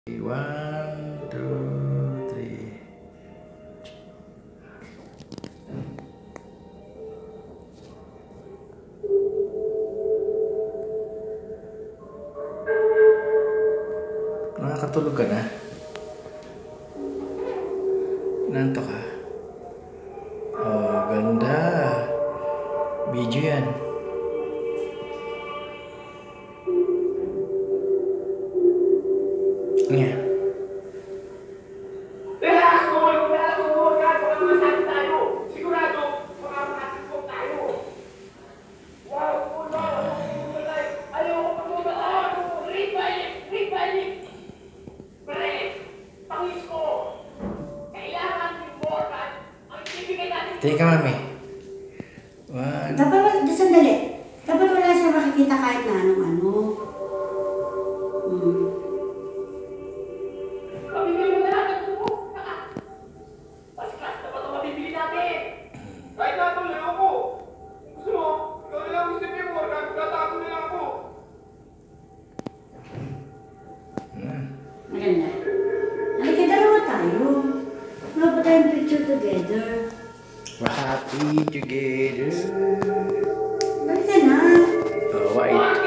One, two, three. Nakakatulog ka na? Nanto ka? Oh, ganda. Video yan. Yeah. Relax mo! Relax mo! Baka masakit tayo! Sigurado, baka makasipot tayo! Wow! Ayaw ko pagmumalaw! Rick! Pre! Pangis ko! Kailangan important ang ibigay natin! Teka, mami. One. Dapat, sandali. Dapat wala siya makikita kahit na ano-ano. Mabibili mo na lahat ng tubo! Mas class na ba ito mabibili natin? Kahit na ito, lang ako! Gusto mo? Ikaw na lang gusto niyo mo, nagtatago na lang ako! Maganda. Halika, dalawa tayo. Wala pa tayong picture together. We're happy together. Halika na. Oh, white.